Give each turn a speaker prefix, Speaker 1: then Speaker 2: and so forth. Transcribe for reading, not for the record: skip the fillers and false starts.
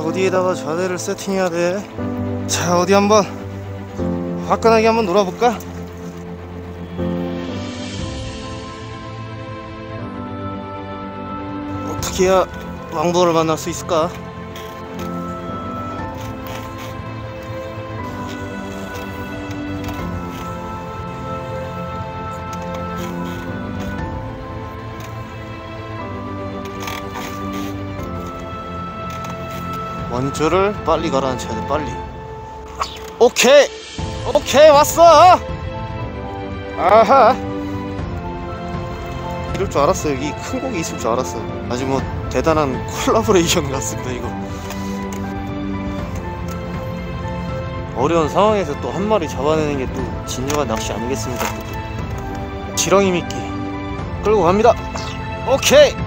Speaker 1: 어디에다가 좌대를 세팅해야 돼? 자, 어디 한번 화끈하게 한번 놀아볼까? 어떻게 해야 왕복을 만날 수 있을까? 원줄을 빨리 가라앉혀야 돼. 빨리. 오케이 왔어. 아하, 이럴 줄 알았어. 여기 큰 고기 있을 줄 알았어. 아주 뭐 대단한 콜라보레이션 같습니다 이거. 어려운 상황에서 또 한 마리 잡아내는 게 또 진정한 낚시 아니겠습니까? 또 지렁이 미끼 끌고 갑니다. 오케이.